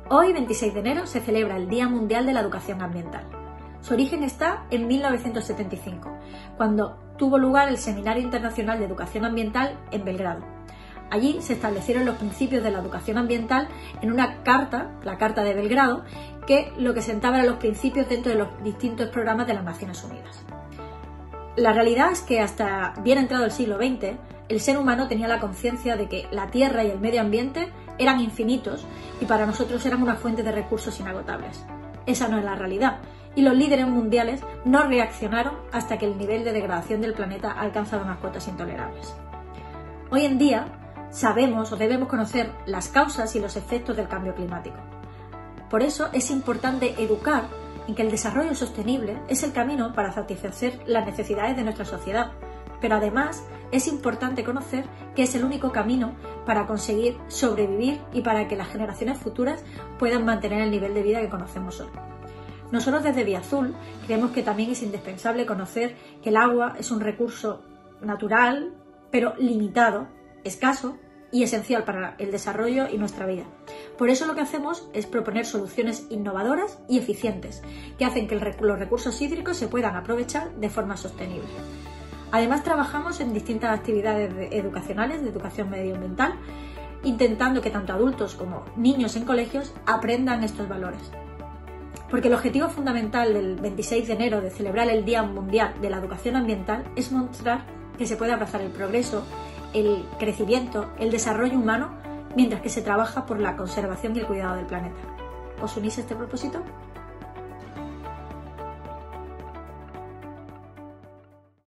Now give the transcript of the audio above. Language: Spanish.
Hoy, 26 de enero, se celebra el Día Mundial de la Educación Ambiental. Su origen está en 1975, cuando tuvo lugar el Seminario Internacional de Educación Ambiental en Belgrado. Allí se establecieron los principios de la educación ambiental en una carta, la Carta de Belgrado, que lo que sentaba eran los principios dentro de los distintos programas de las Naciones Unidas. La realidad es que hasta bien entrado el siglo XX, el ser humano tenía la conciencia de que la tierra y el medio ambiente eran infinitos y para nosotros eran una fuente de recursos inagotables. Esa no es la realidad, y los líderes mundiales no reaccionaron hasta que el nivel de degradación del planeta ha alcanzado unas cotas intolerables. Hoy en día sabemos o debemos conocer las causas y los efectos del cambio climático. Por eso es importante educar en que el desarrollo sostenible es el camino para satisfacer las necesidades de nuestra sociedad, pero además es importante conocer que es el único camino para conseguir sobrevivir y para que las generaciones futuras puedan mantener el nivel de vida que conocemos hoy. Nosotros desde Vía Azul creemos que también es indispensable conocer que el agua es un recurso natural, pero limitado, escaso y esencial para el desarrollo y nuestra vida. Por eso lo que hacemos es proponer soluciones innovadoras y eficientes que hacen que los recursos hídricos se puedan aprovechar de forma sostenible. Además, trabajamos en distintas actividades educacionales de educación medioambiental, intentando que tanto adultos como niños en colegios aprendan estos valores. Porque el objetivo fundamental del 26 de enero de celebrar el Día Mundial de la Educación Ambiental es mostrar que se puede abrazar el progreso, el crecimiento, el desarrollo humano, mientras que se trabaja por la conservación y el cuidado del planeta. ¿Os unís a este propósito?